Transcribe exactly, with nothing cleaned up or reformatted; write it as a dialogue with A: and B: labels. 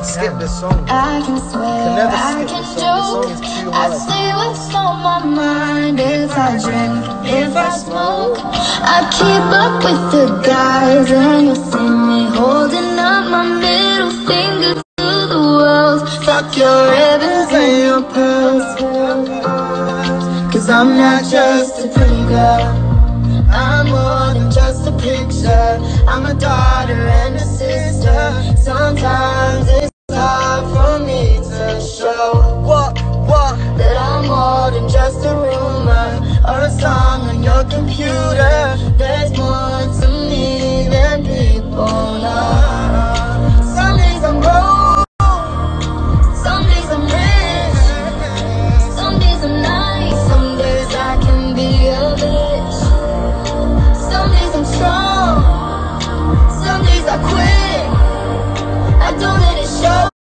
A: skip this song.
B: I can swear,
A: Can never
B: I
A: skip
B: can
A: this song. This song
B: joke.
A: is too
B: I
A: hard.
B: say what's on my mind. If I drink, if I smoke, I keep up with the guys, and you'll see me holding up my middle finger to the world. Fuck your ribbons and your pearls, cause I'm not just a pretty girl, I'm more than just a picture. I'm a daughter and a sister. Sometimes